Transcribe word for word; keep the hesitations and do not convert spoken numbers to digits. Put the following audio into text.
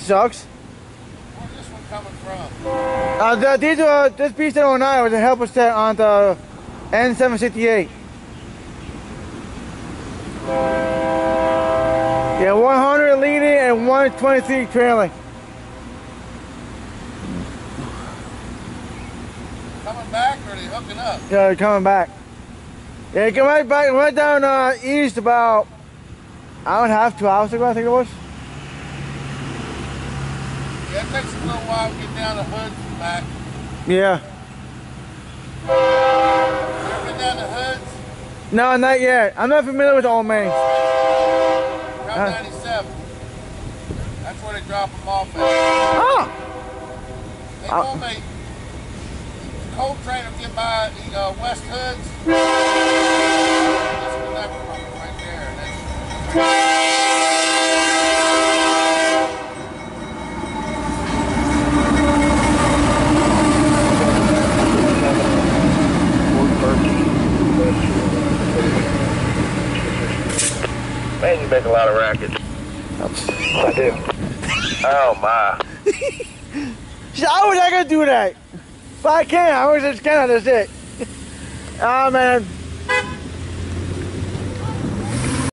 sucks. Where's this one coming from? Uh, the, these are, this B seven oh nine was a helper set on the N seven sixty-eight. Yeah, one hundred leading and one twenty-three trailing. Coming back or are they hooking up? Yeah, they're coming back. Yeah, they came right back, went down uh, east about hour and a half, two hours ago, I think it was. Yeah, it takes a little while to get down the hoods and back. Yeah. You ever been down the hoods? No, not yet. I'm not familiar with Old Main. Route Uh. ninety-seven. That's where they drop them off at. Oh! They Uh. told me the coal train will get by uh, West Hoods. That's where that from, right there. That's, Man, you make a lot of racket. I do. Oh my. How was I gonna do that? If I can, I was just gonna, that's it. Oh man.